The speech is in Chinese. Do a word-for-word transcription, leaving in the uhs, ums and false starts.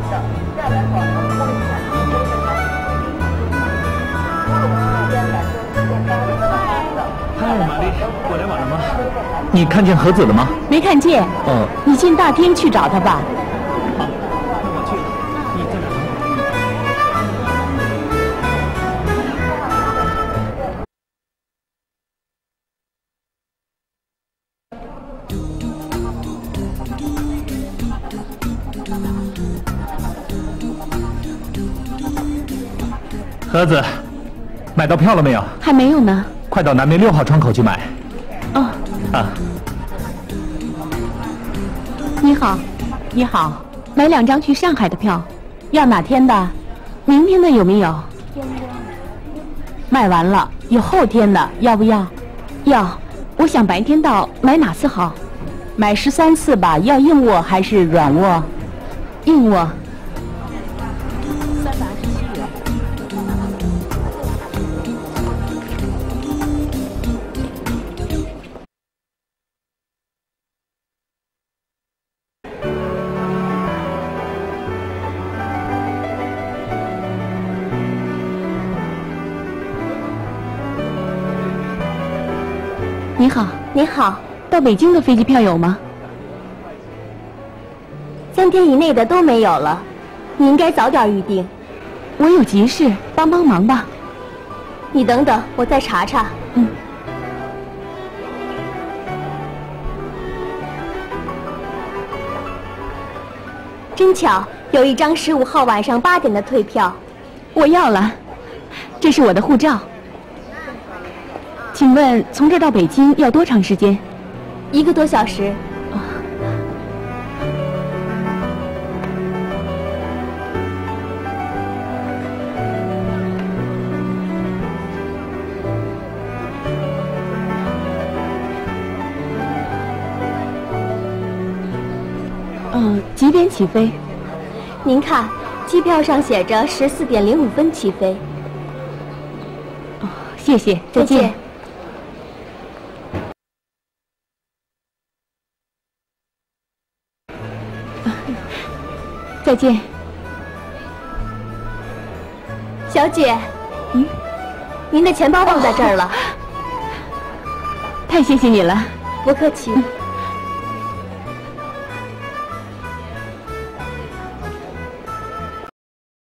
嗨，玛丽，我来晚了吗？你看见何子了吗？ 没看见。 哦， 你进大厅去找他吧。 好，那我去了。你在哪儿？何子，买到票了没有？ 还没有呢。 快到南面六号窗口去买。 哦。 啊。 你好，你好，买两张去上海的票，要哪天的？明天的有没有？卖完了，有后天的，要不要？要。我想白天到，买哪次好？买十三次吧，要硬卧还是软卧？硬卧。三百二十七元。你好， 你好， 到北京的飞机票有吗？ 三天以内的都没有了，你应该早点预定。 我有急事，帮帮忙吧。 你等等，我再查查。 嗯。 真巧，有一张十五号晚上八点的退票， 我要了。这是我的护照。请问从这儿到北京要多长时间？ 一个多小时。 啊。嗯，几点起飞？ 您看，机票上写着十四点零五分起飞。 哦，谢谢，再见。 再见。 再见， 小姐。 嗯， 您的钱包忘在这儿了。 太谢谢你了。 不客气。 嗯